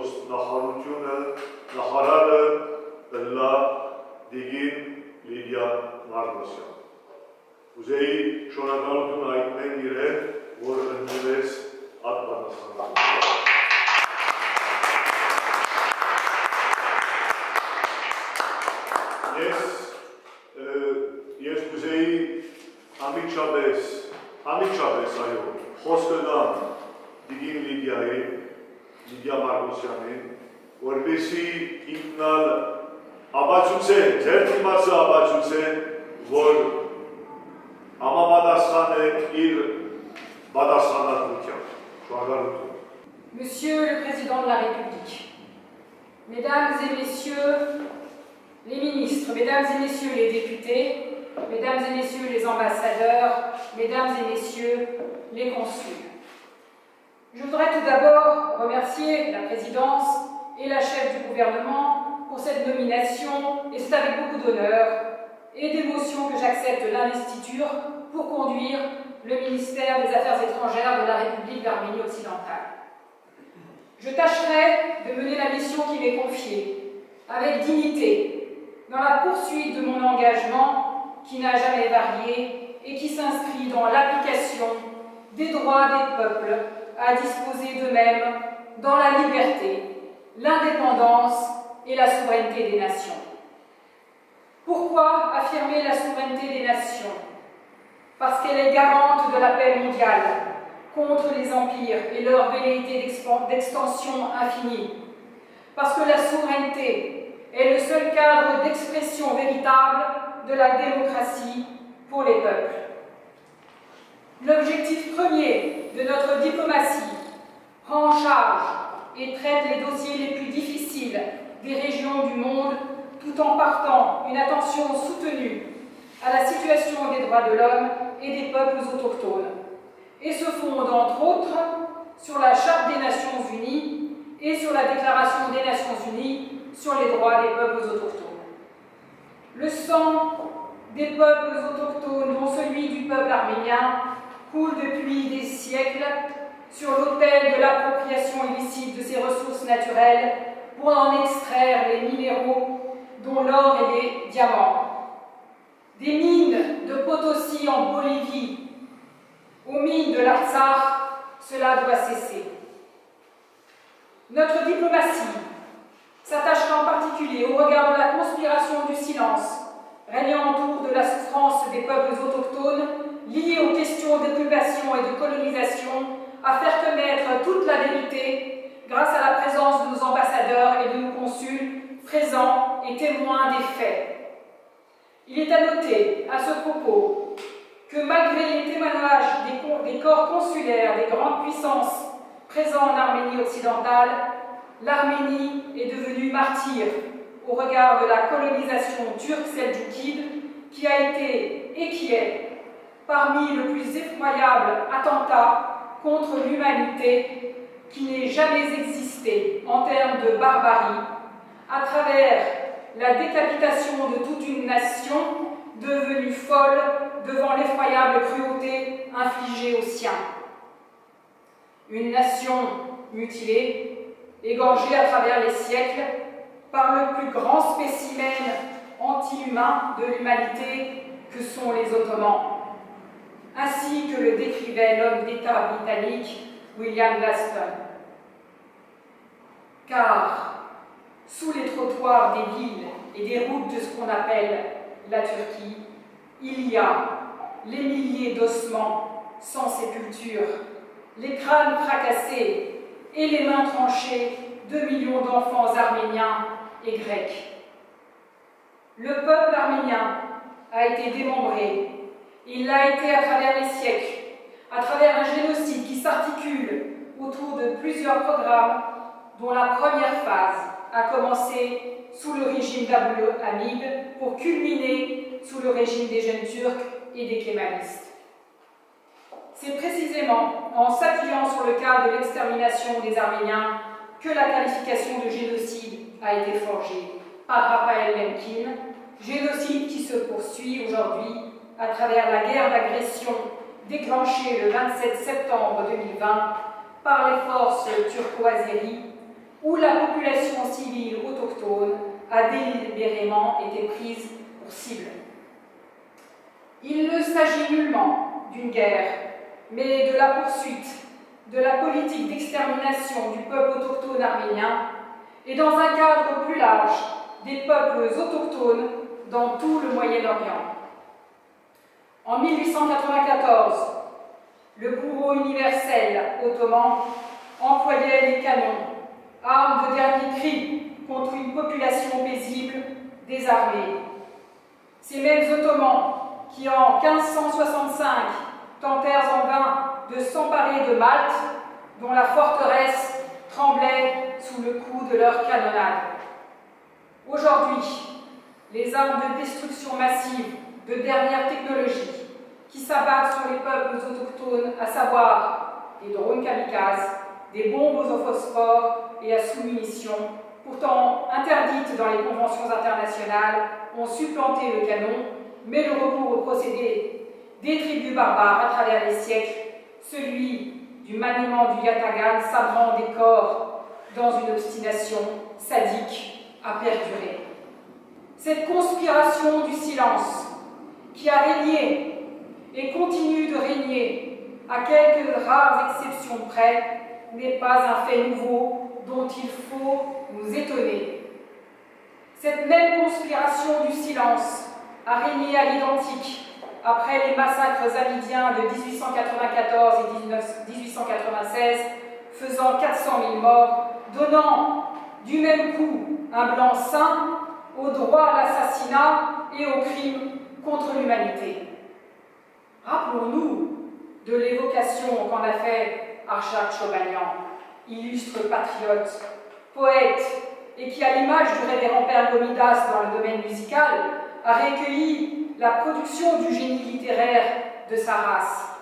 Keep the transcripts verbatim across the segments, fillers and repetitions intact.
նախարարությունը, նախարարը լա դիգին Լիդիա Մարկոսյան։ Ուզեի շնորհակալություն հայտնել իրեն, որ ընդունեց այդ պատասխանատվությունը։ Ես ես ուզեի ամիջապես, ամիջապես այո, խոսքը տամ դիգին Լիդիային, Լիդիա Մարկոսյանին, որպեսզի ինքնալ ապացուցեն, ձեր դիմացը ապացուցեն, որ համապատասխան է իր պատասխանատվությամբ։ Շնորհակալություն։ Monsieur le Président de la République, Mesdames et Messieurs les ministres, Mesdames et Messieurs les députés, Mesdames et Messieurs les ambassadeurs, Mesdames et Messieurs les consuls. Je voudrais tout d'abord remercier la présidence et la chef du gouvernement pour cette nomination, et c'est avec beaucoup d'honneur et d'émotion que j'accepte l'investiture pour conduire le ministère des Affaires étrangères de la République d'Arménie occidentale. Je tâcherai de mener la mission qui m'est confiée avec dignité, dans la poursuite de mon engagement qui n'a jamais varié et qui s'inscrit dans l'application des droits des peuples à disposer d'eux-mêmes dans la liberté, l'indépendance et la souveraineté des nations. Pourquoi affirmer la souveraineté des nations? Parce qu'elle est garante de la paix mondiale contre les empires et leur velléité d'extension infinie. Parce que la souveraineté est le seul cadre d'expression véritable de la démocratie pour les peuples. L'objectif premier de notre diplomatie prend en charge et traite les dossiers les plus difficiles des régions du monde tout en portant une attention soutenue à la situation des droits de l'homme et des peuples autochtones et se fonde entre autres sur la Charte des Nations Unies et sur la Déclaration des Nations Unies sur les droits des peuples autochtones. Le sang des peuples autochtones, dont celui du peuple arménien, coule depuis des siècles sur l'autel de l'appropriation illicite de ses ressources naturelles pour en extraire les minéraux dont l'or et les diamants. Des mines de Potosi en Bolivie aux mines de l'Artsakh, cela doit cesser. Notre diplomatie s'attachera en particulier au regard de la conspiration du silence régnant autour de la souffrance des peuples autochtones liée aux questions d'occupation et de colonisation à faire connaître toute la vérité grâce à la présence de nos ambassadeurs et de nos consuls présents et témoins des faits. Il est à noter à ce propos que malgré les témoignages des, des corps consulaires des grandes puissances présents en Arménie occidentale, l'Arménie est devenue martyr au regard de la colonisation turque seldjoukide qui a été et qui est parmi le plus effroyable attentat contre l'humanité qui n'ait jamais existé en termes de barbarie à travers la décapitation de toute une nation devenue folle devant l'effroyable cruauté infligée aux siens. Une nation mutilée, égorgée à travers les siècles par le plus grand spécimen anti-humain de l'humanité que sont les Ottomans, ainsi que le décrivait l'homme d'État britannique William Gladstone. Car sous les trottoirs des villes et des routes de ce qu'on appelle la Turquie, il y a les milliers d'ossements sans sépulture, les crânes fracassés et les mains tranchées de millions d'enfants arméniens et grecs. Le peuple arménien a été démembré. Il l'a été à travers les siècles, à travers un génocide qui s'articule autour de plusieurs programmes dont la première phase a commencé sous le régime d'Abul Hamid pour culminer sous le régime des jeunes turcs et des kémalistes. C'est précisément en s'appuyant sur le cas de l'extermination des Arméniens que la qualification de génocide a été forgée par Raphaël Lemkin, génocide qui se poursuit aujourd'hui à travers la guerre d'agression déclenchée le vingt-sept septembre deux mille vingt par les forces turco-azéries où la population civile autochtone a délibérément été prise pour cible. Il ne s'agit nullement d'une guerre, mais de la poursuite de la politique d'extermination du peuple autochtone arménien et dans un cadre plus large des peuples autochtones dans tout le Moyen-Orient. En mille huit cent quatre-vingt-quatorze, le bourreau universel ottoman employait les canons, armes de dernier cri contre une population paisible désarmée. Ces mêmes Ottomans qui, en quinze cent soixante-cinq, tentèrent en vain de s'emparer de Malte, dont la forteresse tremblait sous le coup de leur canonnade. Aujourd'hui, les armes de destruction massive de dernière technologie qui s'abattent sur les peuples autochtones, à savoir des drones kamikazes, des bombes au phosphore et à sous-munitions, pourtant interdites dans les conventions internationales, ont supplanté le canon, mais le recours au procédé des tribus barbares à travers les siècles, celui du maniement du yatagan sabrant des corps dans une obstination sadique, a perduré. Cette conspiration du silence qui a régné et continue de régner, à quelques rares exceptions près, n'est pas un fait nouveau dont il faut nous étonner. Cette même conspiration du silence a régné à l'identique après les massacres hamidiens de mille huit cent quatre-vingt-quatorze et mille huit cent quatre-vingt-seize, faisant quatre cent mille morts, donnant du même coup un blanc-seing au droit à l'assassinat et au crime contre l'humanité. Rappelons-nous de l'évocation qu'en a fait Arshad Chobanian, illustre patriote, poète, et qui, à l'image du révérend Père Gomidas dans le domaine musical, a recueilli la production du génie littéraire de sa race.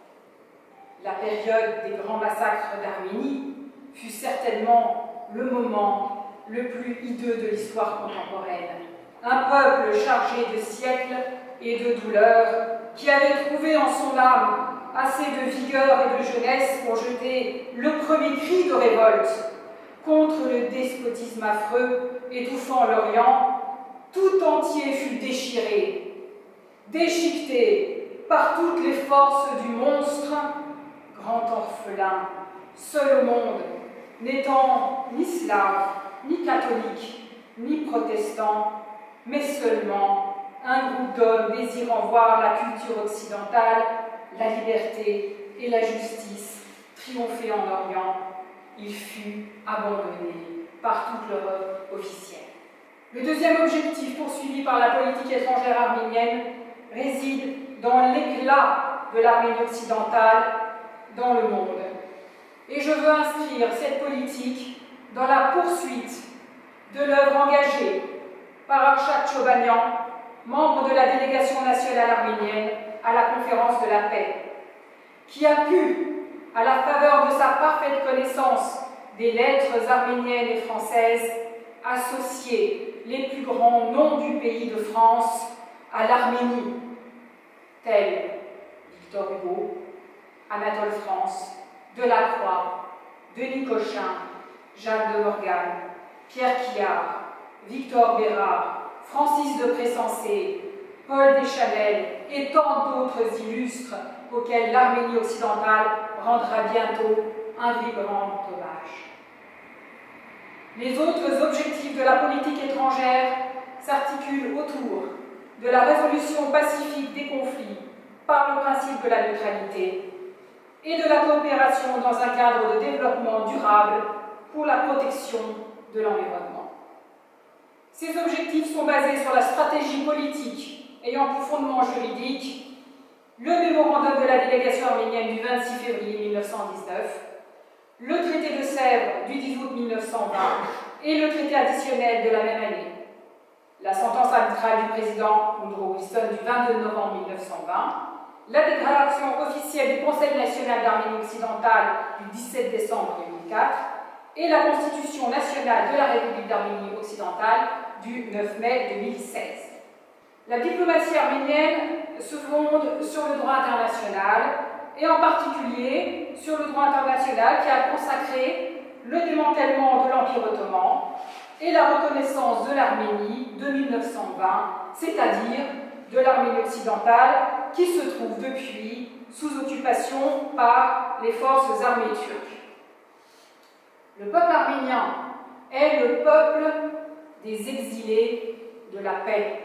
La période des grands massacres d'Arménie fut certainement le moment le plus hideux de l'histoire contemporaine. Un peuple chargé de siècles et de douleurs, qui avait trouvé en son âme assez de vigueur et de jeunesse pour jeter le premier cri de révolte contre le despotisme affreux étouffant l'Orient, tout entier fut déchiré, déchiqueté par toutes les forces du monstre, grand orphelin, seul au monde, n'étant ni slave, ni catholique, ni protestant, mais seulement un groupe d'hommes désirant voir la culture occidentale, la liberté et la justice triompher en Orient. Il fut abandonné par toute l'Europe officielle. Le deuxième objectif poursuivi par la politique étrangère arménienne réside dans l'éclat de l'Arménie occidentale dans le monde. Et je veux inscrire cette politique dans la poursuite de l'œuvre engagée par Arshad Chobanian, membre de la délégation nationale arménienne à la conférence de la paix, qui a pu, à la faveur de sa parfaite connaissance des lettres arméniennes et françaises, associer les plus grands noms du pays de France à l'Arménie, tels Victor Hugo, Anatole France, Delacroix, Denis Cochin, Jeanne de Morgan, Pierre Quillard, Victor Bérard, Francis de Pressensé, Paul Deschanel et tant d'autres illustres auxquels l'Arménie occidentale rendra bientôt un vibrant hommage. Les autres objectifs de la politique étrangère s'articulent autour de la résolution pacifique des conflits par le principe de la neutralité et de la coopération dans un cadre de développement durable pour la protection de l'environnement. Ces objectifs sont basés sur la stratégie politique ayant pour fondement juridique le mémorandum de la délégation arménienne du vingt-six février mille neuf cent dix-neuf, le traité de Sèvres du dix août mille neuf cent vingt et le traité additionnel de la même année, la sentence arbitrale du président Woodrow Wilson du vingt-deux novembre mille neuf cent vingt, la déclaration officielle du Conseil national d'Arménie occidentale du dix-sept décembre deux mille quatre et la Constitution nationale de la République d'Arménie occidentale du neuf mai deux mille seize. La diplomatie arménienne se fonde sur le droit international et en particulier sur le droit international qui a consacré le démantèlement de l'Empire ottoman et la reconnaissance de l'Arménie de mille neuf cent vingt, c'est-à-dire de l'Arménie occidentale qui se trouve depuis sous occupation par les forces armées turques. Le peuple arménien est le peuple des exilés de la paix,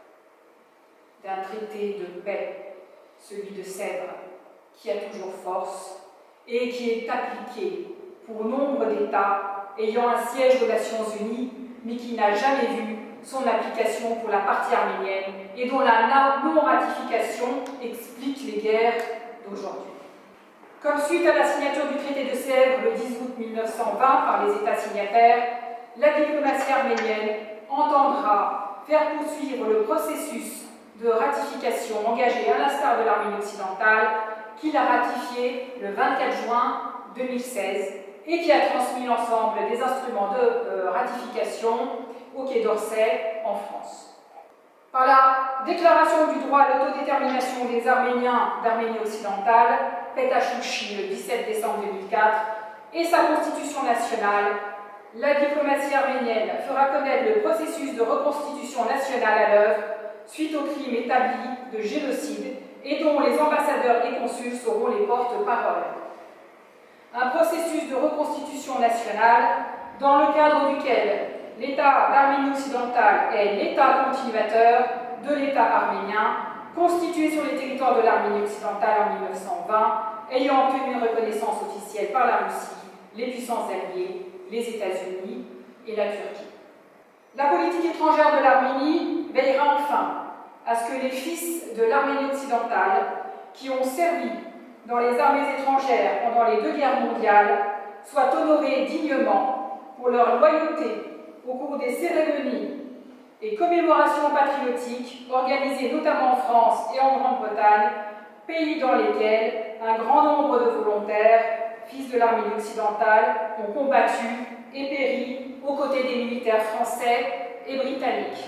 d'un traité de paix, celui de Sèvres, qui a toujours force et qui est appliqué pour nombre d'États ayant un siège aux Nations Unies, mais qui n'a jamais vu son application pour la partie arménienne et dont la non-ratification explique les guerres d'aujourd'hui. Comme suite à la signature du traité de Sèvres le dix août mille neuf cent vingt par les États signataires, la diplomatie arménienne entendra faire poursuivre le processus de ratification engagé à l'instar de l'Arménie occidentale, qu'il a ratifié le vingt-quatre juin deux mille seize et qui a transmis l'ensemble des instruments de euh, ratification au Quai d'Orsay en France. Par la déclaration du droit à l'autodétermination des Arméniens d'Arménie occidentale, faite à Chouchi le dix-sept décembre deux mille quatre, et sa constitution nationale, la diplomatie arménienne fera connaître le processus de reconstitution nationale à l'œuvre suite aux crimes établis de génocide et dont les ambassadeurs et consuls seront les porte-parole. Un processus de reconstitution nationale dans le cadre duquel l'État d'Arménie occidentale est l'État continuateur de l'État arménien, constitué sur les territoires de l'Arménie occidentale en mille neuf cent vingt, ayant obtenu une reconnaissance officielle par la Russie, les puissances alliées, les États-Unis et la Turquie. La politique étrangère de l'Arménie veillera enfin à ce que les fils de l'Arménie occidentale, qui ont servi dans les armées étrangères pendant les deux guerres mondiales, soient honorés dignement pour leur loyauté au cours des cérémonies et commémorations patriotiques organisées notamment en France et en Grande-Bretagne, pays dans lesquels un grand nombre de volontaires, fils de l'Arménie occidentale, ont combattu et péri aux côtés des militaires français et britanniques.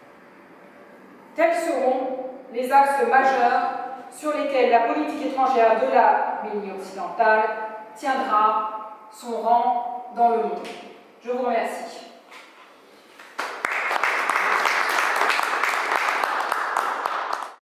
Tels seront les axes majeurs sur lesquels la politique étrangère de l'Arménie occidentale tiendra son rang dans le monde. Je vous remercie.